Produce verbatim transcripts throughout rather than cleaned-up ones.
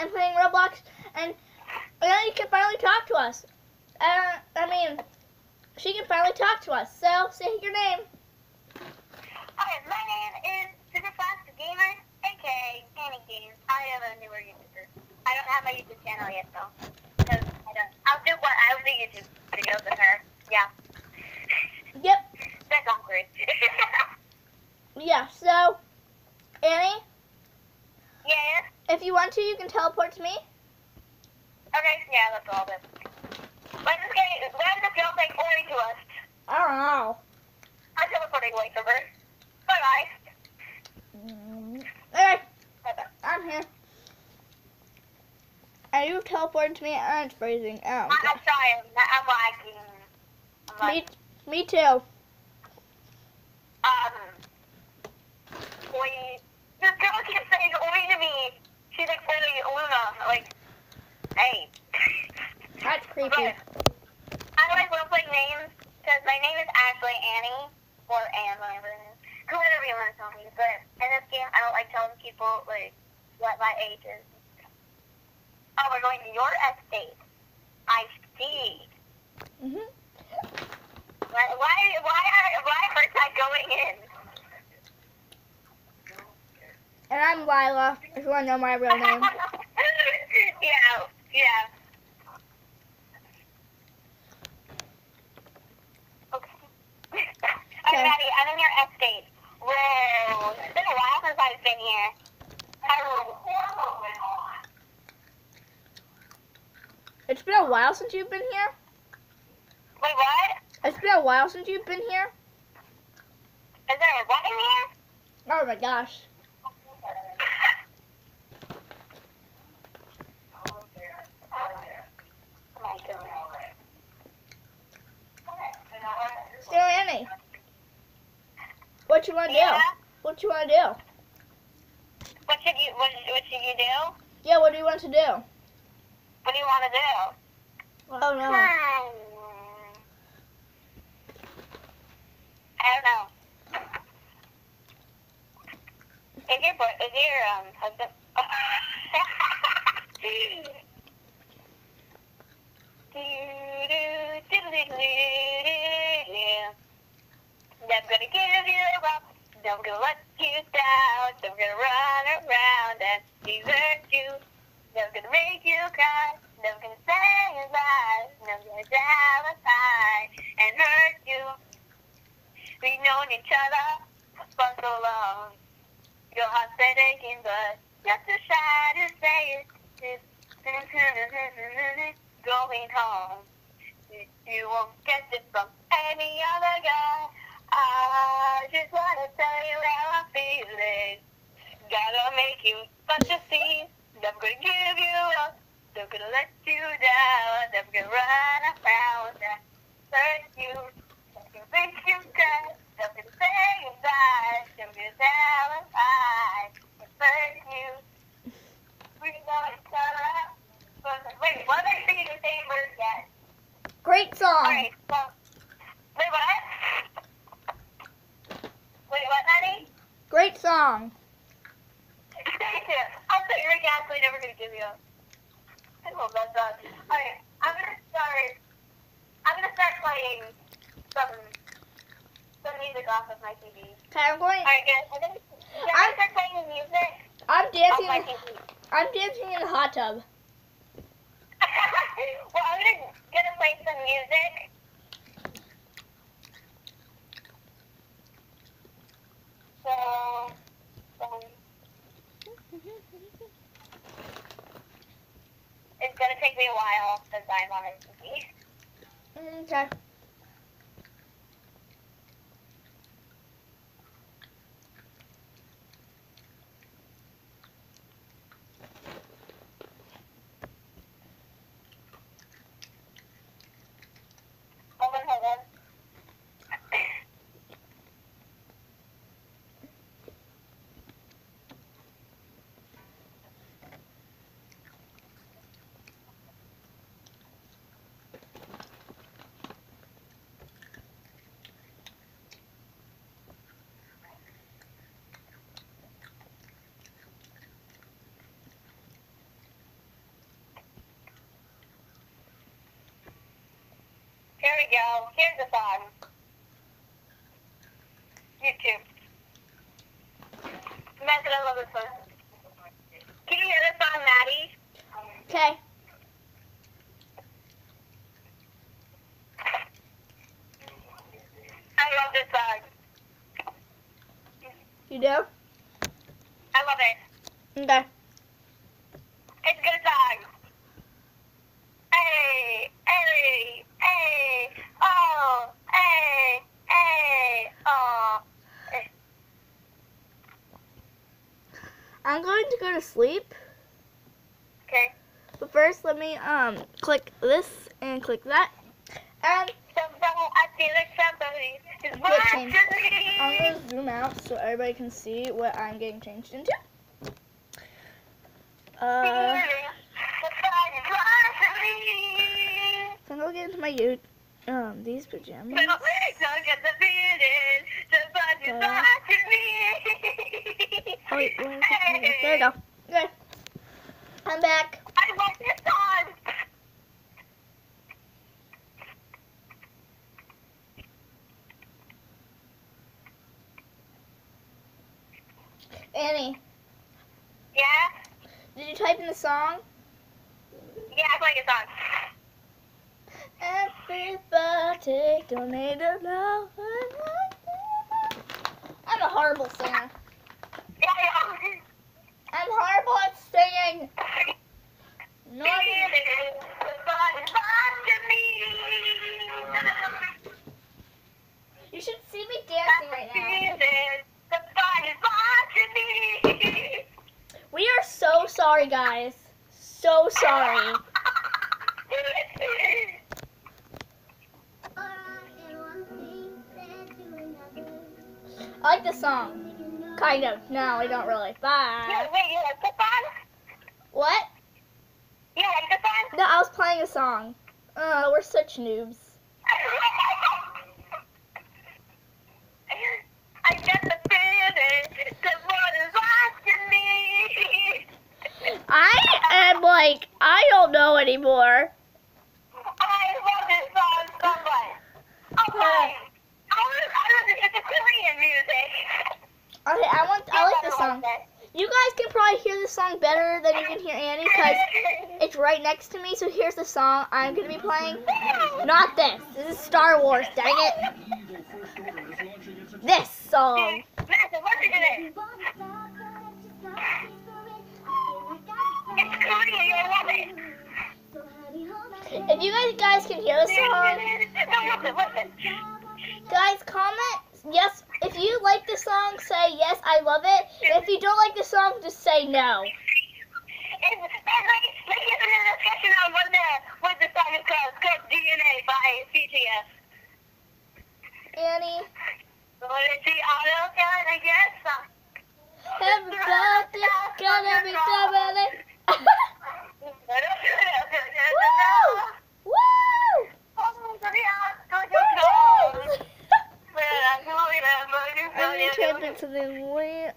and playing Roblox, and now you can finally talk to us. Uh, I mean, she can finally talk to us. So, say your name. Hi, my name is Superfast Gamer, aka Annie Games. I am a newer YouTuber. I don't have my YouTube channel yet, though. Because I don't. I'll do what I'll do YouTube videos with her. Yeah. Yep. That's awkward. Yeah, so, Annie, Yes. if you want to, you can teleport to me. Okay, yeah, that's all of it. When does this when does girl take forty to us? I don't know. I'm teleporting away from her. Bye bye. Mm, okay, Bye bye. I'm here. Are you teleporting to me? I'm freezing. Oh, I, I'm sorry, I'm, I'm lagging. I'm me, lagging. me too. Um, wait. This girl keeps saying oi to me. She's like saying Luna. Like, hey. That's creepy. But I like role playing names because my name is actually Annie or Anne, whatever it is. Whatever you want to tell me. But in this game, I don't like telling people like what my age is. Oh, we're going to your estate. I see. Mhm. Why? Why? Why? Are, why first I going in? And I'm Lila, if you want to know my real name. yeah. Yeah. Okay. I'm Okay. ready. I'm in your estate. Whoa. It's been a while since I've been here. It's been a while since you've been here? Wait, what? It's been a while since you've been here? Is there a what in here? Oh my gosh. Oh my goodness. So Annie, what you want to Yeah? do? What you want to do? What should you what, what should you do? Yeah, what do you want to do? What do you want to do? Oh no. Hmm. I don't know. Is your boy, is your um husband? I'm gonna give you up. I'm gonna let you down. I'm gonna run around and desert you. I'm gonna make you cry. I'm gonna say goodbye. I'm gonna sabotage and hurt you. We've known each other for so long. Your heart's been aching, but you're too shy to say it. Going home. You won't get it from any other guy. I just wanna tell you how I'm feeling. Gotta make you such a scene. I'm gonna give you up. I'm gonna let you down. I'm gonna run around and hurt you. I'm gonna make you cry. I'm gonna say goodbye. I'm gonna tell a lie and hurt you. We know each other. Wait, what am I singing the same verse yet? Great song. Alright, so, wait, what? Wait, what, honey? Great song. Thank you. I thought you were actually never going to give me up. I love that song. Alright, I'm going to start, I'm going to start playing some, some music off of my T V. Okay, I'm going. Alright, guys, I'm going to, yeah, I'm going to start playing the music I'm off dancing. my In, T V. I'm dancing in the hot tub. Well, I'm going to, going to play some music. So, um, it's going to take me a while since I'm on a T V. Okay. Hold on, hold on. we go. Here's the song. YouTube. Method, I love this one. Can you hear this song, Maddie? Okay. I love this song. You do? I love it. Okay. It's a good song. Hey, hey, hey, oh, hey, hey, oh. Hey. I'm going to go to sleep. Okay. But first, let me um click this and click that. And Somebody, I feel like somebody is Get changed. watching me. I'm going to zoom out so everybody can see what I'm getting changed into. Uh, Somebody's watching me. so I'm going to get into my you um these pajamas. Don't get the feeling. Somebody's Uh, watching me. Oh, wait, where is it? There we go. Okay. I'm back. I love this song. Annie, Yeah? did you type in the song? Yeah, I like a song. Everybody donate a love. I'm a horrible singer. Yeah, yeah. I'm horrible at singing. No, Somebody's watching me. you should see me dancing right now. Somebody's watching me. We are so sorry, guys. So sorry. I like the song. Kind of. No, I don't really. Bye. Yeah, wait, you like this song? What? You like this song? No, I was playing a song. Uh, we're such noobs. I get the feeling somebody's watching me. I am like, I don't know anymore. I love this song so much. Okay. I was, I was into Korean music. Okay, I want, I like this song. You guys can probably hear the song better than you can hear Annie because it's right next to me. So here's the song I'm gonna be playing. Not this. This is Star Wars. Dang it. This song. Master, what's it in? It's Korean, you'll love it. If you guys guys can hear the song, No, listen, listen. guys comment yes. If you like the song, say yes, I love it. If you don't like the song, just say no. And, and like, let's get into the discussion on what the, what the song is called. It's called D N A by C T S. Annie, What is the auto gonna get some? everybody gonna be somebody. Woo! Woo! I'm gonna type into the word.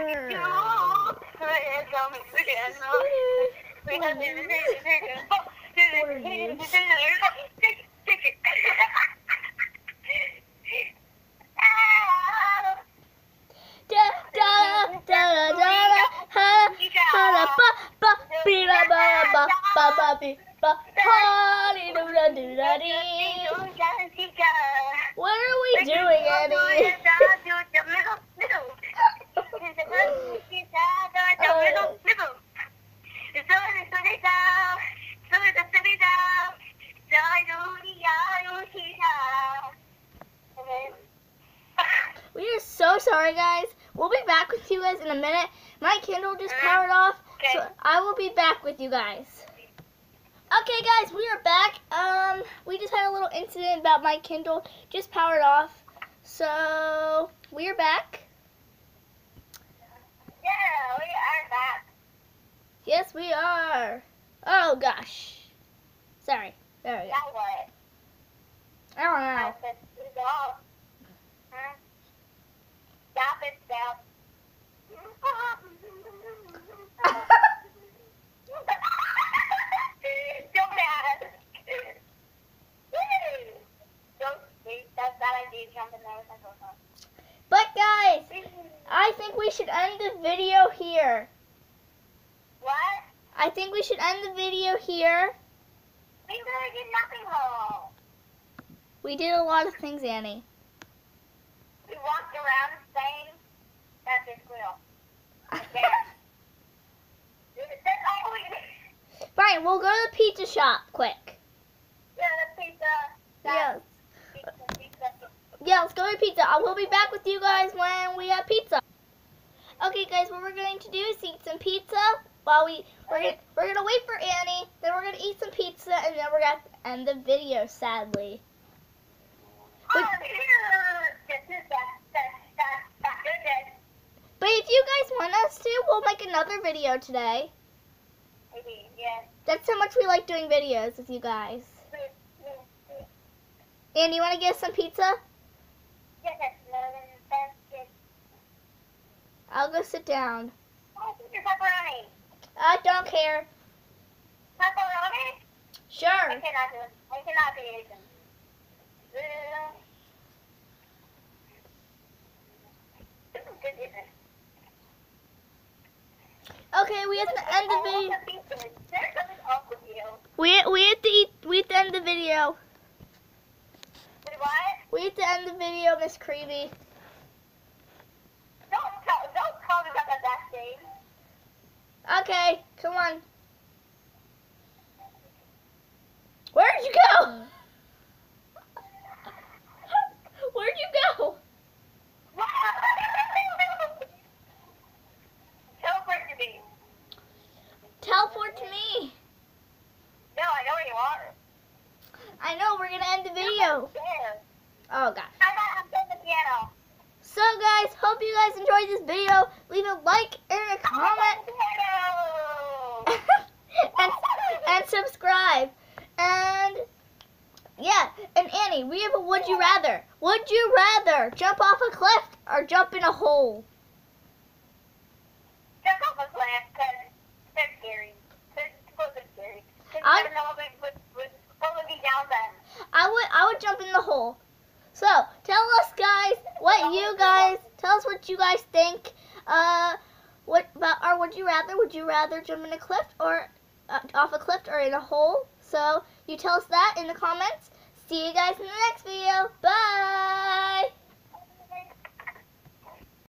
Da da da da da ha ha da ba ba be ba ba ba ba ba be ba ha dee doo da doo da dee. What are we doing, Annie? We are so sorry, guys. We'll be back with you guys in a minute. My Kindle just powered off, so Okay. I will be back with you guys. Okay, guys, we are back. Um, we just had a little incident about my Kindle just powered off, so we are back. Yeah, we are back. Yes, we are. Oh gosh, sorry. There we go. Now what? I don't know. Stop it, stop. Huh? Stop it, stop. Don't ask. the video here. What? I think we should end the video here. We really did nothing wrong. We did a lot of things, Annie. We walked around saying, that's a squirrel. There. That's all we did. Fine, we'll go to the pizza shop quick. Yeah, the pizza. Yeah. Pizza, pizza. Yeah, let's go to pizza. I will be back with you guys when we have pizza. Okay, guys, what we're going to do is eat some pizza while we we're gonna, we're gonna wait for Annie. Then we're gonna eat some pizza, and then we're gonna end the video. Sadly. But, but if you guys want us to, we'll make another video today. Maybe, yes. That's how much we like doing videos with you guys. Annie, you want to get us some pizza? Yes, that's good. I'll go sit down. Oh, your pepperoni. I don't care. Pepperoni? Sure. I cannot do it. I cannot be Asian. Okay, we have to end the video. We we have to eat. We have to end the video. What? We have to end the video, Miss Creepy. Don't tell, don't call me about that thing. Okay, come on. Where'd you go? Where'd you go? Teleport to me. Teleport to me. No, I know where you are. I know, we're gonna end the video. There. Oh gosh. I'm not, I'm playing the piano. So guys, hope you guys enjoyed this video. Leave a like and a comment. and, and subscribe. And yeah, and Annie, we have a would you rather. Would you rather jump off a cliff or jump in a hole? Jump off a cliff, because they're scary. They're supposed to be scary. I- I don't know what would, would supposed to be down then. I would I would jump in the hole. So tell us guys what you guys tell us what you guys think. Uh, what about or would you rather? Would you rather jump in a cliff or uh, off a cliff or in a hole? So you tell us that in the comments. See you guys in the next video. Bye.